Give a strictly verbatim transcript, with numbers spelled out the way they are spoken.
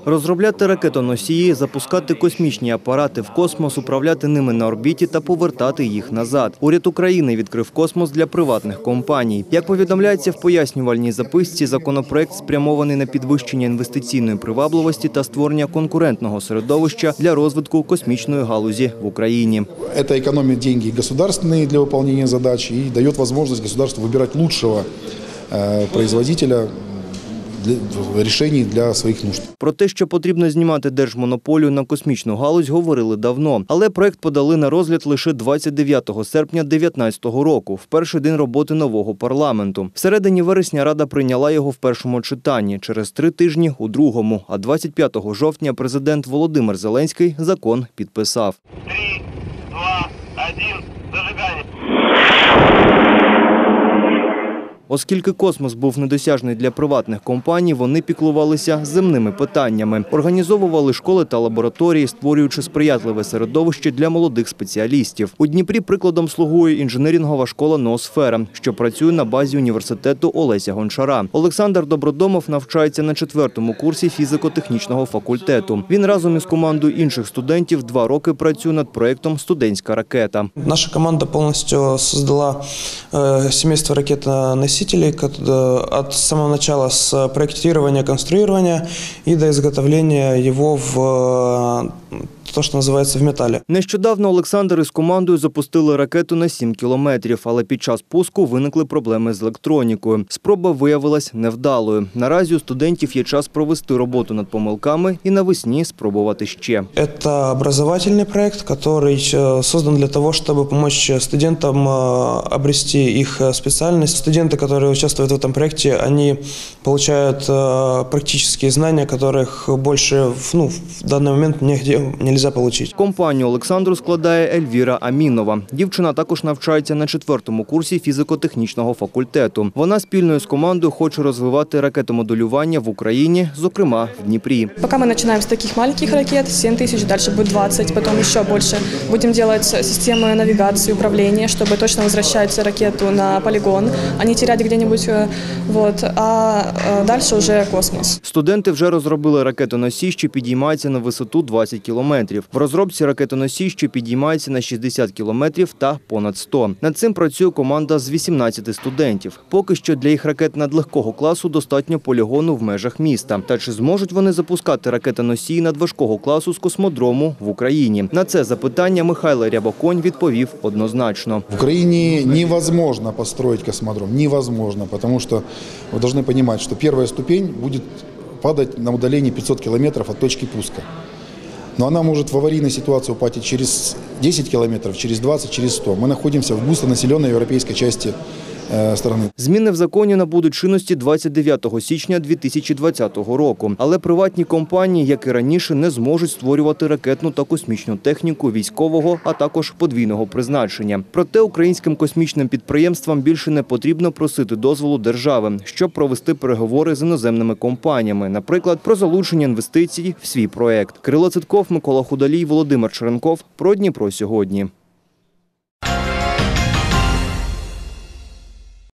Розробляти ракетоносії, запускати космічні апарати в космос, управляти ними на орбіті та повертати їх назад. Уряд України відкрив космос для приватних компаній. Як повідомляється в пояснювальній записці, законопроект спрямований на підвищення інвестиційної привабливості та створення конкурентного середовища для розвитку космічної галузі в Україні. Це економить гроші державні для виконання задач і дає можливість государству вибирати кращого производителя рішень для своїх нужд. Про те, що потрібно знімати держмонополію на космічну галузь, говорили давно. Але проект подали на розгляд лише двадцять дев'ятого серпня дві тисячі дев'ятнадцятого року, в перший день роботи нового парламенту. Всередині вересня Рада прийняла його в першому читанні, через три тижні – у другому. А двадцять п'ятого жовтня президент Володимир Зеленський закон підписав. Три, два, один, зажигання. Оскільки космос був недосяжний для приватних компаній, вони піклувалися земними питаннями. Організовували школи та лабораторії, створюючи сприятливе середовище для молодих спеціалістів. У Дніпрі прикладом слугує інженерінгова школа «Ноосфера», що працює на базі університету Олеся Гончара. Олександр Добродомов навчається на четвертому курсі фізико-технічного факультету. Він разом із командою інших студентів два роки працює над проєктом «Студентська ракета». Наша команда повністю створила сімейство ракетоносителей от самого начала с проектирования, конструирования и до изготовления его в то, що називається в металі. Нещодавно Олександр із командою запустили ракету на сім кілометрів, але під час пуску виникли проблеми з електронікою. Спроба виявилась невдалою. Наразі у студентів є час провести роботу над помилками і навесні спробувати ще. Це образовательний проект, який создан для того, щоб допомогти студентам обрести їх спеціальність. Студенти, які участвують в цьому проекті, вони отримують практичні знання, яких більше ну, в даний момент ніде не можна отримати. Компанію Олександру складає Ельвіра Амінова. Дівчина також навчається на четвертому курсі фізико-технічного факультету. Вона спільною з командою хоче розвивати ракетомоделювання в Україні, зокрема в Дніпрі. Поки ми починаємо з таких маленьких ракет, сім тисяч, далі буде двадцять, потім ще більше. Будемо робити систему навігації, управління, щоб точно повертати ракету на полігон, а не теряти десь, вот, а далі вже космос. Студенти вже розробили ракетоносій, що підіймається на висоту двадцять кілометрів. В розробці ракетоносій, що підіймається на шістдесят кілометрів та понад сто. Над цим працює команда з вісімнадцяти студентів. Поки що для їх ракет надлегкого класу достатньо полігону в межах міста. Та чи зможуть вони запускати ракетоносії надважкого класу з космодрому в Україні? На це запитання Михайло Рябоконь відповів однозначно. В Україні невозможно построить космодром. Невозможно, тому що ви повинні розуміти, що перша ступень буде падати на удалении пятьсот километров от точки пуска. Но она может в аварийной ситуации упасть через десять километров, через двадцать, через сто. Мы находимся в густонаселенной европейской части страны. Зміни в законі набудуть чинності двадцять дев'ятого січня дві тисячі двадцятого року. Але приватні компанії, як і раніше, не зможуть створювати ракетну та космічну техніку військового, а також подвійного призначення. Проте українським космічним підприємствам більше не потрібно просити дозволу держави, щоб провести переговори з іноземними компаніями, наприклад, про залучення інвестицій в свій проєкт. Кирило Цитков, Микола Худолій, Володимир Черенков. Про Дніпро сьогодні.